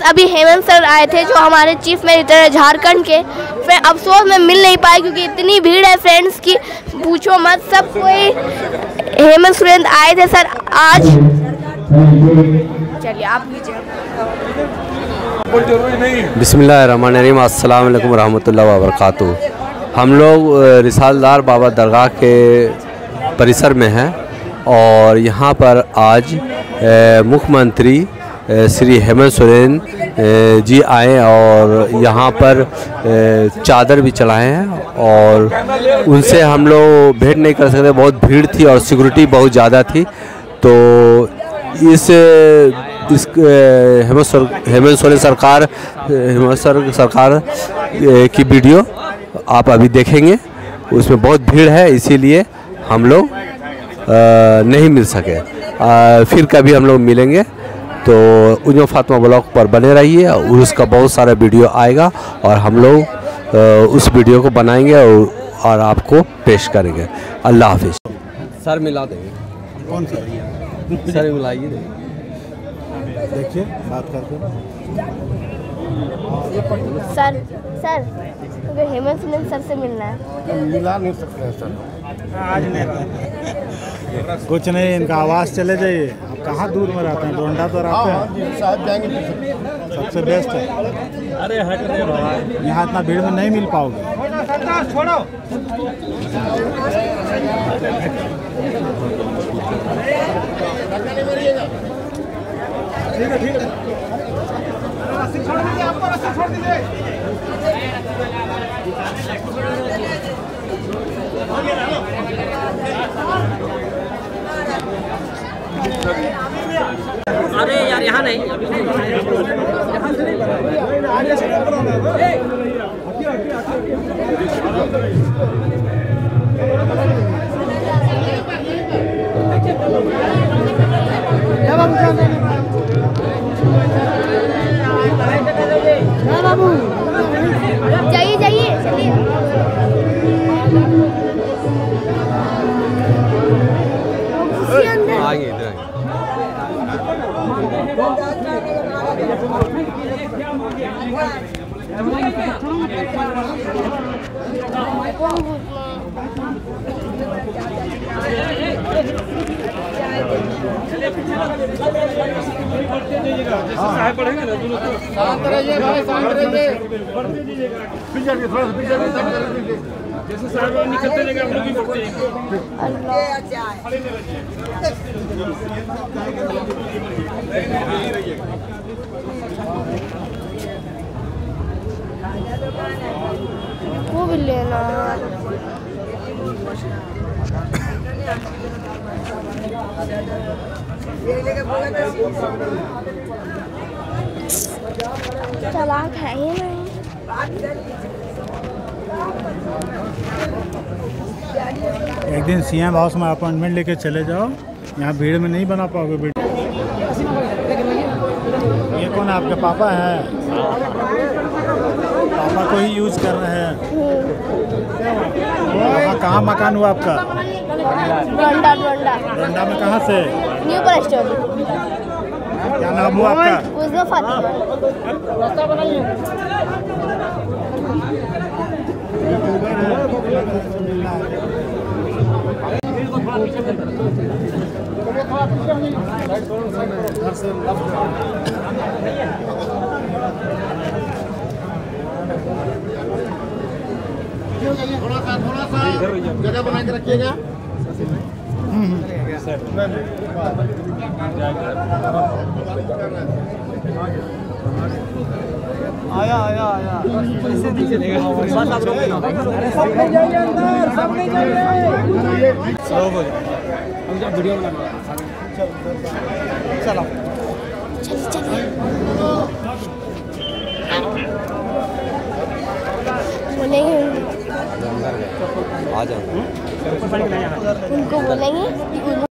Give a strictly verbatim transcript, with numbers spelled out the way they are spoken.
अभी हेमंत सर आए थे जो हमारे चीफ मिनिस्टर है झारखंड के। फिर अफसोस में मिल नहीं पाए क्योंकि इतनी भीड़ है फ्रेंड्स की पूछो मत। सब कोई हेमंत सोरेन आए थे सर आज। चलिए आप बिस्मिल्लाहिर्रहमानिर्रहीम, अस्सलाम वालेकुम रहमतुल्लाहि व बरकातुहू। हम लोग रिसालदार बाबा दरगाह के परिसर में हैं और यहाँ पर आज मुख्यमंत्री श्री हेमंत सोरेन जी आए और यहाँ पर चादर भी चढ़ाए हैं और उनसे हम लोग भेंट नहीं कर सकते, बहुत भीड़ थी और सिक्योरिटी बहुत ज़्यादा थी। तो इस इस हेमंत हेमंत सोरेन सरकार हेमंत सर सरकार की वीडियो आप अभी देखेंगे, उसमें बहुत भीड़ है इसीलिए हम लोग नहीं मिल सके। आ, फिर कभी हम लोग मिलेंगे तो उजमा फातिमा ब्लॉग पर बने रहिए और उसका बहुत सारा वीडियो आएगा और हम लोग उस वीडियो को बनाएंगे और, और आपको पेश करेंगे। अल्लाह हाफिज़। सर मिला देंगे। कौन सा सर मिलाइए, देखिए बात करके। सर सर तो हेमंत सोरेन सर से मिलना है। मिला नहीं सकते हैं सर आज नहीं। कुछ नहीं, इनका आवाज़ चले जाइए। आप कहाँ दूर में रहते हैं? डोंडा तो रहते हैं साहब, जाएंगे सबसे बेस्ट है। अरे हट रहे भाई, यहाँ इतना भीड़ में नहीं मिल पाओगे। छोड़ो ठीक है ठीक है, छोड़ दीजिए, आपको रास्ता छोड़ दीजिए। अरे यार यहाँ नहीं, बाबू जाइए जाइए चलिए। आएंगे इधर पढ़ेंगे ना दोनों। शांत रहिए भाई, शांत रहिए। पीछे थोड़ा सा पीछे जैसे साहब निकलते जाएंगे हम लोग भी पकड़ते वो भी लेना। चालाक है ही नहीं। एक दिन सीएम हाउस में अपॉइंटमेंट लेके चले जाओ, यहाँ भीड़ में नहीं बना पाओगे भीड़। ये कौन है? आपके पापा हैं? पापा को ही यूज कर रहे हैं। वहाँ कहाँ मकान हुआ आपका? डोंडा डोंडा डोंडा में कहाँ से? New bus stand. क्या नाम हुआ आपका? उजमा फातिमा। रास्ता बनाइए। थोड़ा सा थोड़ा सा जगह बना के रखिएगा। आया आया आया पैसे नीचे देगा। बस आप रोक लो, सब नहीं जाइए अंदर, सब नहीं जाइए। स्लो हो जाओ, हम जब वीडियो बनाना। चलो चलिए चलिए बोलेंगे आ जाओ उनको बोलेंगे